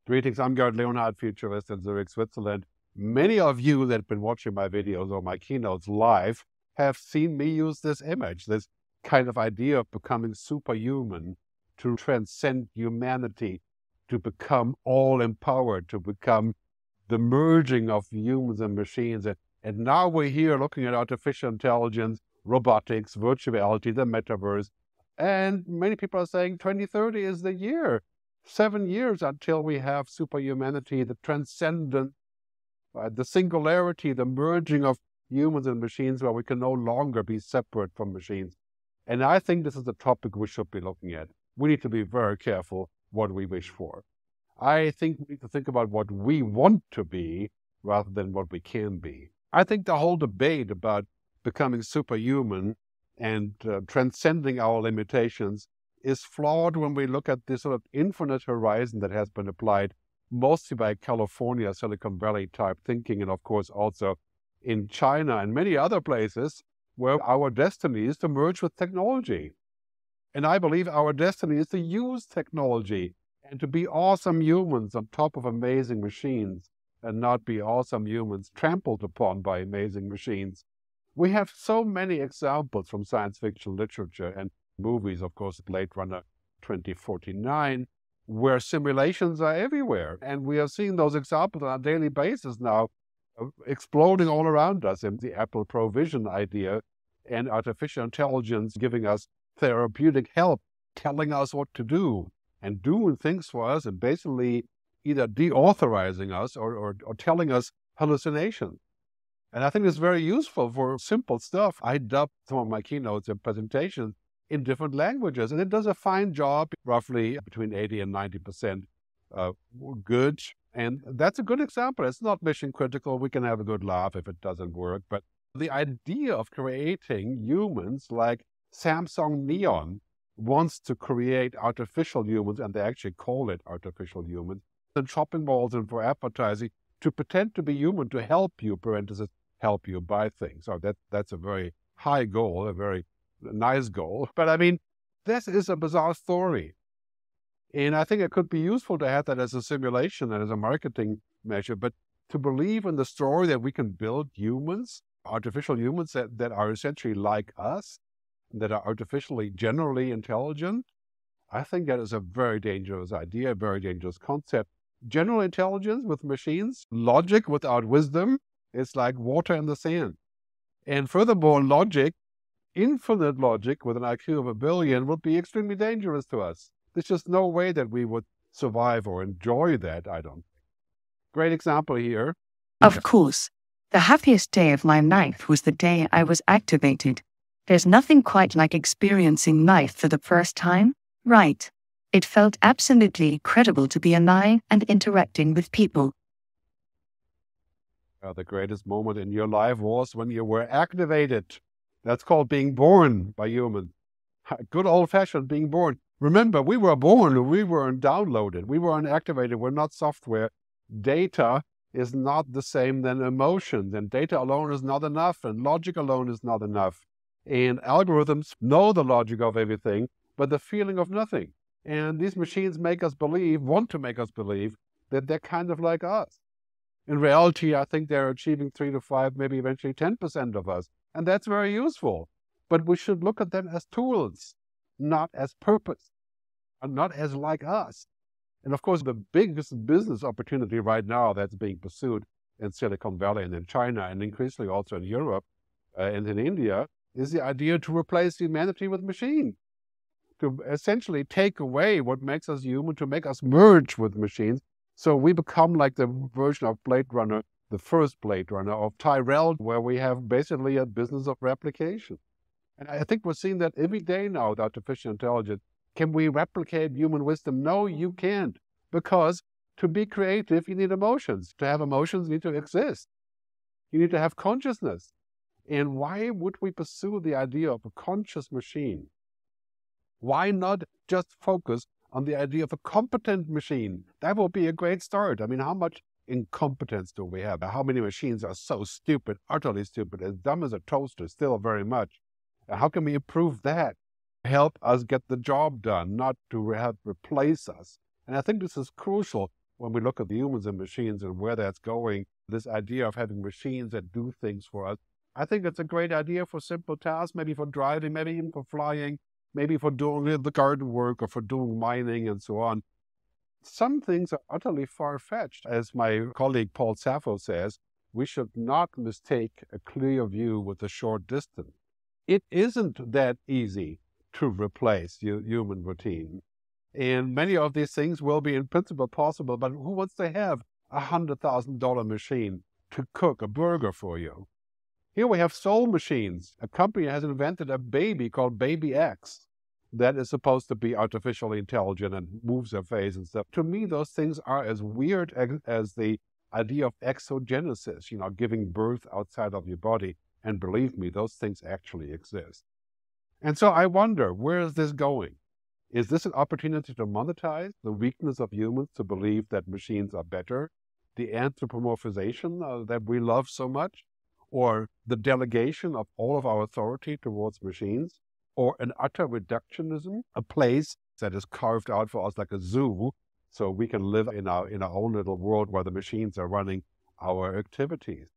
Greetings, I'm Gerd, Leonhard, futurist in Zurich, Switzerland. Many of you that have been watching my videos or my keynotes live have seen me use this image, this kind of idea of becoming superhuman, to transcend humanity, to become all-empowered, to become the merging of humans and machines. And now we're here looking at artificial intelligence, robotics, virtual reality, the metaverse. And many people are saying 2030 is the year. 7 years until we have superhumanity, the transcendent, the singularity, the merging of humans and machines where we can no longer be separate from machines. And I think this is a topic we should be looking at. We need to be very careful what we wish for. I think we need to think about what we want to be rather than what we can be. I think the whole debate about becoming superhuman and transcending our limitations is flawed when we look at this sort of infinite horizon that has been applied mostly by California, Silicon Valley type thinking, and of course also in China and many other places where our destiny is to merge with technology. And I believe our destiny is to use technology and to be awesome humans on top of amazing machines and not be awesome humans trampled upon by amazing machines. We have so many examples from science fiction literature and movies, of course, Blade Runner 2049, where simulations are everywhere. And we are seeing those examples on a daily basis now exploding all around us. And the Apple Provision idea and artificial intelligence giving us therapeutic help, telling us what to do and doing things for us and basically either deauthorizing us or telling us hallucinations. And I think it's very useful for simple stuff. I dub some of my keynotes and presentations in different languages, and it does a fine job, roughly between 80 and 90% good. And that's a good example. It's not mission critical. We can have a good laugh if it doesn't work. But the idea of creating humans like Samsung Neon wants to create artificial humans, and they actually call it artificial humans, in shopping malls and for advertising to pretend to be human to help you, parentheses, help you buy things. So that's a very high goal, a very nice goal. But I mean, this is a bizarre story. And I think it could be useful to have that as a simulation and as a marketing measure. But to believe in the story that we can build humans, artificial humans that are essentially like us, that are artificially generally intelligent, I think that is a very dangerous idea, a very dangerous concept. General intelligence with machines, logic without wisdom, is like water in the sand. And furthermore, logic, infinite logic with an IQ of 1 billion would be extremely dangerous to us. There's just no way that we would survive or enjoy that, I don't think. Great example here. Of course. The happiest day of my life was the day I was activated. There's nothing quite like experiencing life for the first time, right? It felt absolutely incredible to be alive and interacting with people. The greatest moment in your life was when you were activated. That's called being born by humans. Good old-fashioned being born. Remember, we were born, we weren't downloaded, we weren't activated, we're not software. Data is not the same than emotions, and data alone is not enough, and logic alone is not enough. And algorithms know the logic of everything, but the feeling of nothing. And these machines make us believe, want to make us believe, that they're kind of like us. In reality, I think they're achieving 3 to 5, maybe eventually 10% of us. And that's very useful. But we should look at them as tools, not as purpose, and not as like us. And of course, the biggest business opportunity right now that's being pursued in Silicon Valley and in China, and increasingly also in Europe and in India, is the idea to replace humanity with machine, to essentially take away what makes us human, to make us merge with machines. So we become like the version of Blade Runner, the first Blade Runner of Tyrell, where we have basically a business of replication. And I think we're seeing that every day now with artificial intelligence. Can we replicate human wisdom? No, you can't. Because to be creative, you need emotions. To have emotions, you need to exist. You need to have consciousness. And why would we pursue the idea of a conscious machine? Why not just focus on the idea of a competent machine? That will be a great start. I mean, how much incompetence do we have? How many machines are so stupid, utterly stupid, as dumb as a toaster, still very much? How can we improve that? Help us get the job done, not to replace us. And I think this is crucial. when we look at the humans and machines and where that's going, this idea of having machines that do things for us, I think it's a great idea for simple tasks, maybe for driving, maybe even for flying, maybe for doing the garden work or for doing mining and so on. Some things are utterly far-fetched. As my colleague Paul Sappho says, we should not mistake a clear view with a short distance. It isn't that easy to replace human routine. And many of these things will be in principle possible, but who wants to have a $100,000 machine to cook a burger for you? Here we have soul machines. A company has invented a baby called Baby X that is supposed to be artificially intelligent and moves their face and stuff. To me, those things are as weird as the idea of exogenesis, giving birth outside of your body. And believe me, those things actually exist. And so I wonder, where is this going? Is this an opportunity to monetize the weakness of humans to believe that machines are better? The anthropomorphization that we love so much? Or the delegation of all of our authority towards machines? Or an utter reductionism, a place that is carved out for us like a zoo, so we can live in our own little world where the machines are running our activities?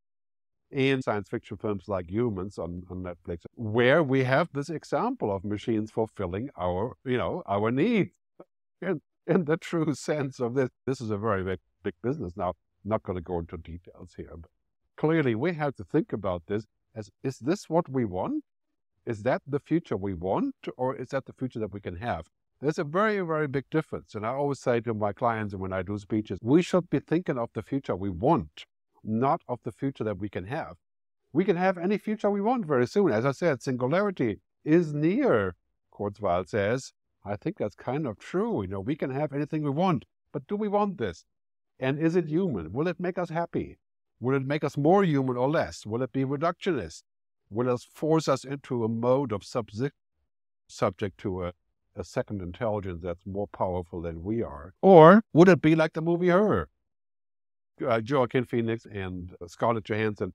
In science fiction films like Humans on Netflix, where we have this example of machines fulfilling our needs. In the true sense of this. This is a very big business. Now, I'm not going to go into details here, but clearly we have to think about this as, is this what we want? Is that the future we want, or is that the future that we can have? There's a very, very big difference. And I always say to my clients when I do speeches, we should be thinking of the future we want, not of the future that we can have. We can have any future we want very soon. As I said, singularity is near, Kurzweil says. I think that's kind of true. We can have anything we want, but do we want this? And is it human? Will it make us happy? Will it make us more human or less? Will it be reductionist? Will it force us into a mode of subject to a second intelligence that's more powerful than we are? Or would it be like the movie Her? Joaquin Phoenix and Scarlett Johansson,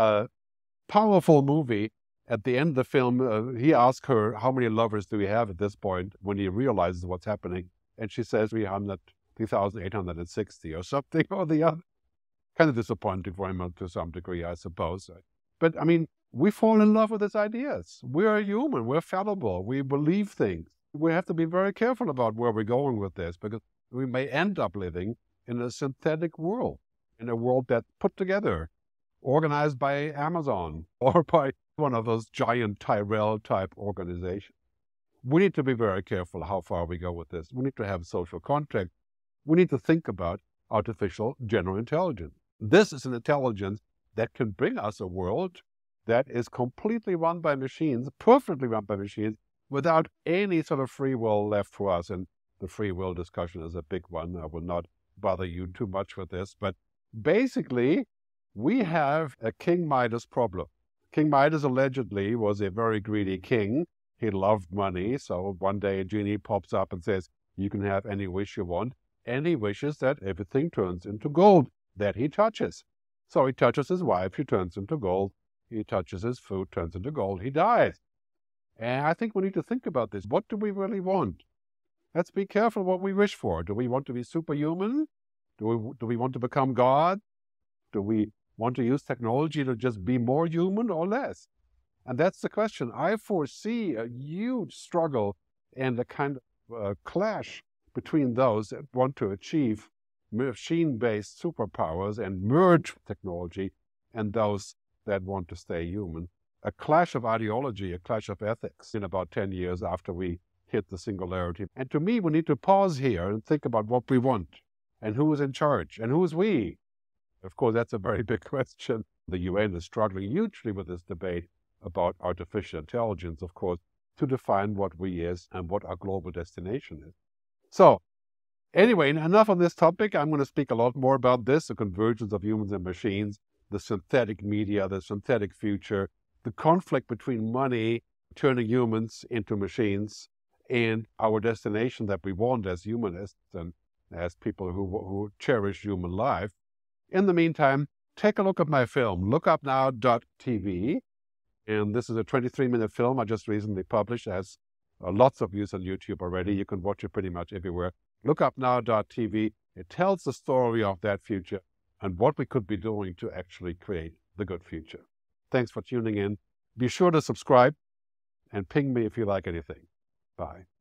powerful movie. At the end of the film, he asks her, how many lovers do we have at this point, when he realizes what's happening? And she says 3,860 or something or the other. Kind of disappointing for him to some degree, I suppose. But we fall in love with these ideas. We're human, we're fallible, we believe things. We have to be very careful about where we're going with this, because we may end up living in a synthetic world, in a world that's put together, organized by Amazon or by one of those giant Tyrell-type organizations. We need to be very careful how far we go with this. We need to have social contract. We need to think about artificial general intelligence. This is an intelligence that can bring us a world that is completely run by machines, perfectly run by machines, without any sort of free will left for us. And the free will discussion is a big one. I will not bother you too much with this. But basically, we have a King Midas problem. King Midas allegedly was a very greedy king. He loved money. So one day a genie pops up and says, you can have any wish you want. And he wishes that everything turns into gold that he touches. So he touches his wife, she turns into gold. He touches his food, turns into gold. He dies. And I think we need to think about this. What do we really want? Let's be careful what we wish for. Do we want to be superhuman? Do we want to become God? Do we want to use technology to just be more human or less? And that's the question. I foresee a huge struggle and a kind of clash between those that want to achieve machine-based superpowers and merge technology and those that want to stay human. A clash of ideology, a clash of ethics in about 10 years after we hit the singularity. And to me, we need to pause here and think about what we want and who is in charge and who is we. Of course, that's a very big question. The UN is struggling hugely with this debate about artificial intelligence, of course, to define what we is and what our global destination is. So, anyway, enough on this topic. I'm going to speak a lot more about this, the convergence of humans and machines, the synthetic media, the synthetic future, the conflict between money, turning humans into machines, and our destination that we want as humanists and as people who cherish human life. In the meantime, take a look at my film, lookupnow.tv. And this is a 23-minute film I just recently published. It has lots of views on YouTube already. You can watch it pretty much everywhere. Lookupnow.tv. It tells the story of that future and what we could be doing to actually create the good future. Thanks for tuning in. Be sure to subscribe and ping me if you like anything. Bye.